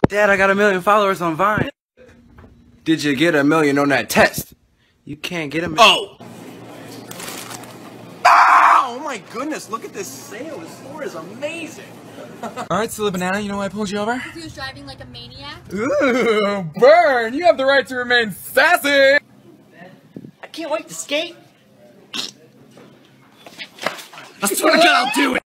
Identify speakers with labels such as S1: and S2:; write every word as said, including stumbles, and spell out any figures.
S1: Dad, I got a million followers on Vine. Did you get a million on that test? You can't get a million.
S2: Oh! Oh my goodness, look at this sale. This store is amazing.
S3: Alright, Silly Banana, you know why I pulled you over?
S4: Because he was driving like a maniac.
S3: Ooh, burn! You have the right to remain sassy!
S2: I can't wait to skate. I swear to God, I'll do it.